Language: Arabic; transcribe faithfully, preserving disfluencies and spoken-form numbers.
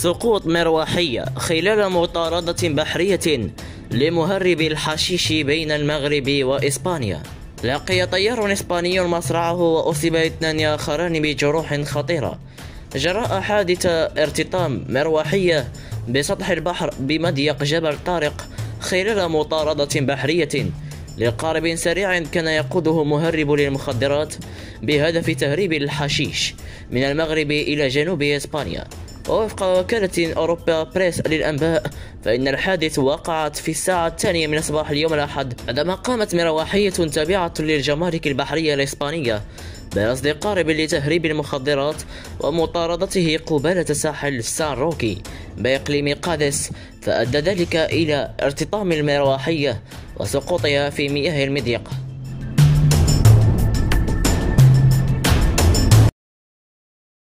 سقوط مروحية خلال مطاردة بحرية لمهرب الحشيش بين المغرب وإسبانيا. لقي طيار إسباني مصرعه وأصيب اثنان آخران بجروح خطيرة جراء حادث ارتطام مروحية بسطح البحر بمضيق جبل طارق خلال مطاردة بحرية لقارب سريع كان يقوده مهرب للمخدرات بهدف تهريب الحشيش من المغرب إلى جنوب إسبانيا. ووفق وكالة أوروبا بريس للأنباء فإن الحادث وقعت في الساعة الثانية من صباح اليوم الأحد عندما قامت مروحية تابعة للجمارك البحرية الإسبانية برصد قارب لتهريب المخدرات ومطاردته قبالة ساحل سان روكي بإقليم قادس، فأدى ذلك إلى ارتطام المروحية وسقوطها في مياه المضيق.